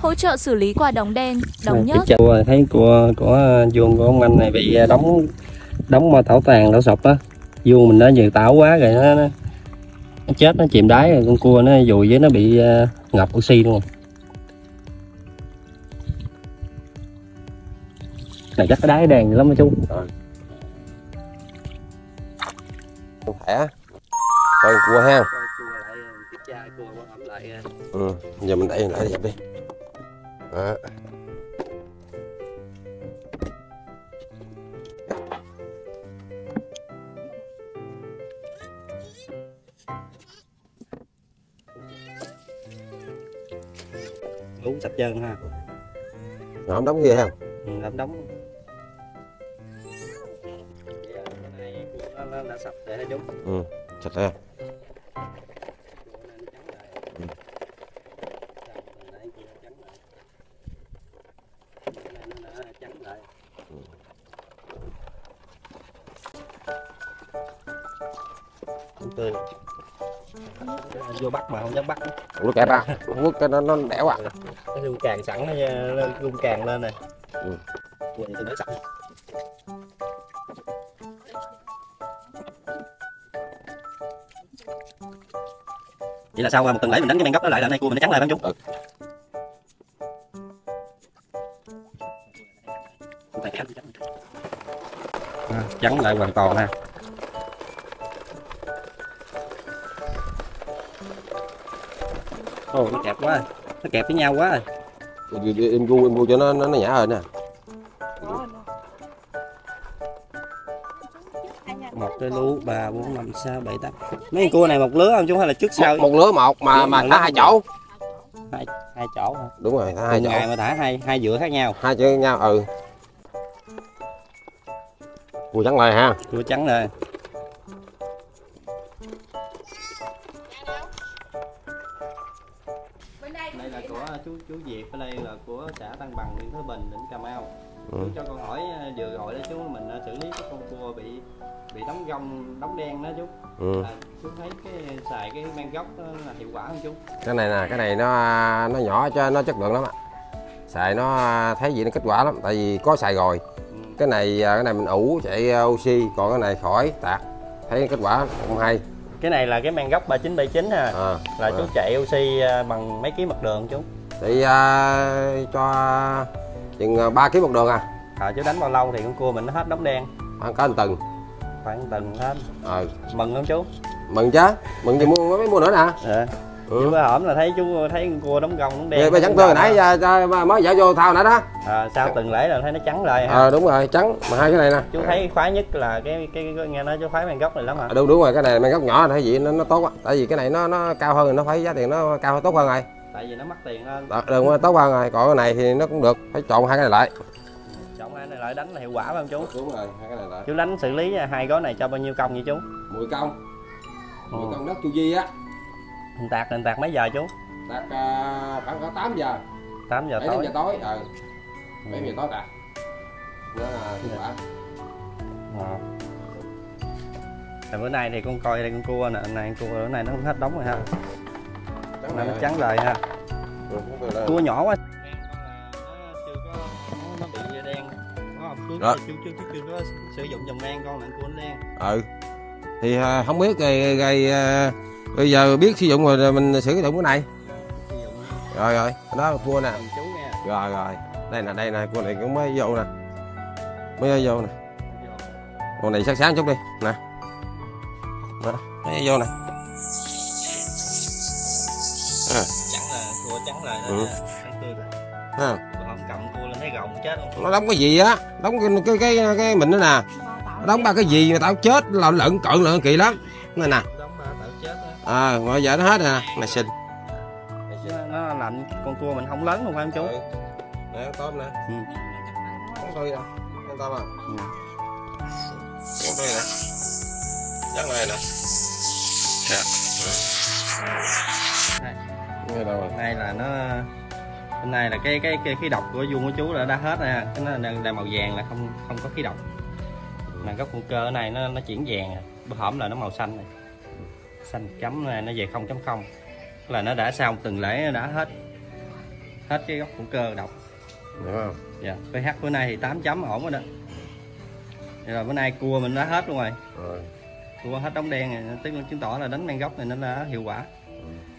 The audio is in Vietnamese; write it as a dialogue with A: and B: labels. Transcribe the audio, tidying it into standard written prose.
A: hỗ trợ xử lý quả đóng đen, đóng nhớt.
B: Thấy của vuông của ông anh này bị đóng mà tảo tàn đổ sụp á, vuông mình nó vừa tảo quá rồi nó chết, nó chìm đáy rồi, con cua nó dùi với nó bị ngập oxy luôn. Này chắc cái đáy đèn lắm đó chú.
C: Khỏe coi cua ha. Giờ mình đẩy lại dẹp đi. Đó.
B: Uống sạch trơn ha.
C: Nó không đóng kia không?
B: Đóng. Nó đã sạch rồi hả chú?
C: Sạch rồi.
B: Vô bắt mà không dám bắt.
C: Ủa kẹp à? Quất cái nó đẻo à?
B: Cái rung càng sẵn nó rung càng lên này. Vậy thì nó sạch. Vậy là sau một tuần lễ mình đánh cái men gốc nó lại là nay cua mình nó trắng lại phải không chú? Trắng lại hoàn toàn ha. Ồ, nó kẹp quá, nó kẹp với nhau quá.
C: Em gu cho nó nhả hơn nè.
B: Một cái lú 3, 4, 5, 6, 7, 8. Mấy con cua này một lứa không chú hay là trước sau?
C: Một lứa một mà thả hai chỗ.
B: Hai chỗ hả?
C: Đúng rồi, thả hai chỗ.
B: Ngày mà thả hai dựa khác nhau.
C: Hai chỗ khác nhau Cua trắng này ha.
B: Cua trắng rồi. Đây là của chú Diệp, ở đây là của xã Tân Bằng, huyện Thới Bình, tỉnh Cà Mau. Chú cho con hỏi vừa gọi đó chú, mình xử lý cái con cua bị đóng gông, đóng đen đó chú. Chú thấy xài cái men gốc đó là hiệu quả không chú?
C: Cái này nè, cái này nó nhỏ cho nó chất lượng lắm ạ. Xài nó thấy gì nó kết quả lắm, tại vì có xài rồi. Cái này mình ủ chạy oxy, còn cái này khỏi tạt, thấy kết quả không hay.
B: Cái này là cái men gốc 3979 ha. Là chú chạy oxy bằng mấy ký mật đường chú?
C: Thì cho chừng 3 kg một đường à.
B: Chú đánh bao lâu thì con cua mình nó hết đóng đen?
C: Khoảng có 1 tuần.
B: Khoảng 1 tuần hết. Mừng không chú?
C: Mừng chứ, mừng thì mua nữa nè.
B: Chú có hổm là thấy chú thấy con cua đóng gông đóng đen.
C: Bây trắng tươi hồi nãy mới dạo vô thao nãy đó.
B: Sau tuần lễ là thấy nó trắng rồi hả?
C: Đúng rồi, trắng. Mà hai cái này nè.
B: Chú thấy khoái nhất là cái nghe nói chú khoái men gốc này lắm hả?
C: Đúng rồi, cái này men gốc nhỏ thấy gì nó tốt á. Tại vì cái này nó cao hơn thì nó phải giá tiền nó cao hơn, tốt hơn rồi.
B: Tại vì nó mắc tiền hơn.
C: Đúng rồi, tốt hơn rồi. Còn cái này thì nó cũng được, phải chọn hai cái này lại.
B: Chọn hai cái này lại đánh là hiệu quả phải không chú?
C: Đúng rồi, hai cái này lại.
B: Chú đánh xử lý hai gói này cho bao nhiêu công vậy chú?
C: 10 công. 10 công đất chu vi á.
B: Mình tạt mấy giờ chú?
C: Tạt khoảng có 8 giờ.
B: 8 giờ tối.
C: 7 giờ tối. 7 giờ tối tạt. Nó là hiệu quả.
B: Bữa nay thì con coi đây con cua nè, con cua bữa nay nó hết đóng rồi ha. Nó trắng lời ha. Cua nhỏ quá. Nó bị đen. Nó chưa có sử dụng dòng men con là cua nó đen.
C: Thì không biết rồi bây giờ biết sử dụng rồi mình sử dụng cái này. Rồi, đó cua nè. Rồi. Đây nè, cua này cũng mới vô nè. Con này sáng chút đi nè. Đó, mới vô nè.
B: Trắng là cua trắng là trắng tươi rồi.
C: Ha.
B: Không cầm cua lên thấy gồng chết không?
C: Nó đóng cái gì á? Đóng cái mình nữa nè. Nó đóng ba cái gì mà tao chết là lợn kỳ lắm. Này nè.
B: Đóng ba tao chết á.
C: Rồi giờ nó hết rồi nè. Này xinh.
B: Nó lạnh, con cua mình không lớn luôn phải không chú?
C: Nè, tôm nè. Con tươi nè. Con tôm à. Con tươi nè. Chắc này nè.
B: Này là nó hôm nay là cái khí độc của vuông của chú là đã hết rồi ha. Cái nó đang màu vàng là không có khí độc. Mà gốc con cơ này nó chuyển vàng, bữa hổm là nó màu xanh này. Xanh chấm này nó về 0.0. Là nó đã sau từng lễ nó đã hết. hết cái gốc hữu cơ độc.
C: Hiểu không?
B: Dạ, pH bữa nay thì 8 chấm ổn rồi đó. Vậy là bữa nay cua mình đã hết luôn rồi. Cua hết đống đen này, tức là chứng tỏ là đánh men gốc này nó đã hiệu quả.